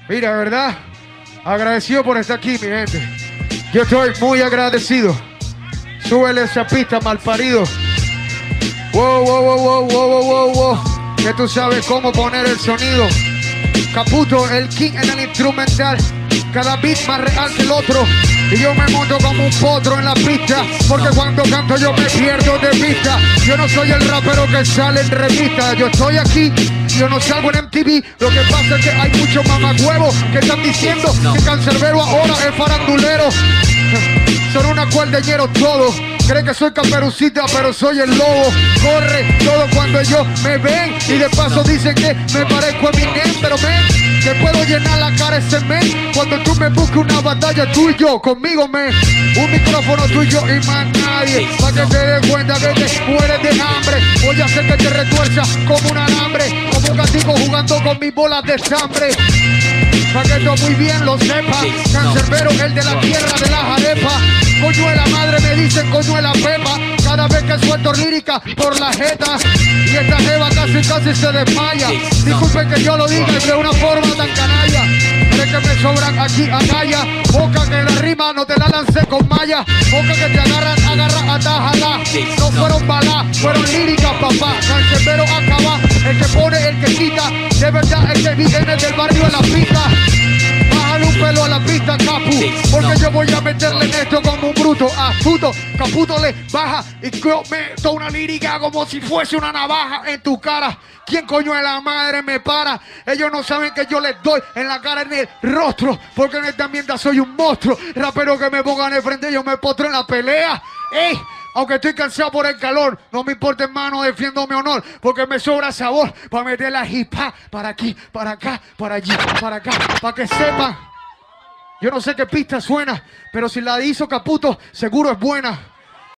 Mira, ¿verdad? Agradecido por estar aquí, mi gente. Yo estoy muy agradecido. Súbele esa pista, malparido. Wow, wow, wow, wow, wow, wow, wow. Que tú sabes cómo poner el sonido. Caputo, el king en el instrumental. Cada beat más real que el otro. Y yo me monto como un potro en la pista. Porque cuando canto yo me pierdo de vista. Yo no soy el rapero que sale en revista. Yo estoy aquí, yo no salgo en MTV. Lo que pasa es que hay muchos mamacuevos que están diciendo que Cancerbero ahora es farandulero. Son una cuerdeñeros todos. Creen que soy Caperucita, pero soy el lobo. Corre todo cuando ellos me ven. Y de paso dicen que me parezco a Eminem. Pero men, te puedo llenar la cara ese men. Cuando tú me busques una batalla, tú y yo, conmigo men. Un micrófono tú y yo y más nadie. Pa' que te des cuenta que te mueres de hambre. Voy a hacer que te retuerzas como un alambre. Como un gatito jugando con mis bolas de sangre. Pa' que tú muy bien lo sepas. Cancerbero, el de la tierra de las arepas. Coño de la madre me dicen coño de la pepa. Cada vez que suelto lírica por la jeta. Y esta jeva casi se desmaya. Disculpen que yo lo diga de una forma tan canalla. Pero es que me sobran aquí agallas. Boca que la rima no te la lancé con malla. Boca que te agarra, atájala. No fueron balas, fueron líricas, papá. Cancerbero acaba, el que pone, el que quita. De verdad, el que viene del barrio en la pista. Bájale un pelo a la pista, Capu. Porque yo voy a meterle en esto como un bruto astuto. Caputo le baja y yo meto una lírica como si fuese una navaja en tu cara. ¿Quién coño de la madre me para? Ellos no saben que yo les doy en la cara, en el rostro. Porque en esta mierda soy un monstruo. Rapero que me pongan de frente, yo me postro en la pelea. ¡Ey! Aunque estoy cansado por el calor, no me importa, hermano, defiendo mi honor. Porque me sobra sabor para meter la hip hop para aquí, para acá, para allí, para acá. Para que sepan. Yo no sé qué pista suena, pero si la hizo Caputo, seguro es buena.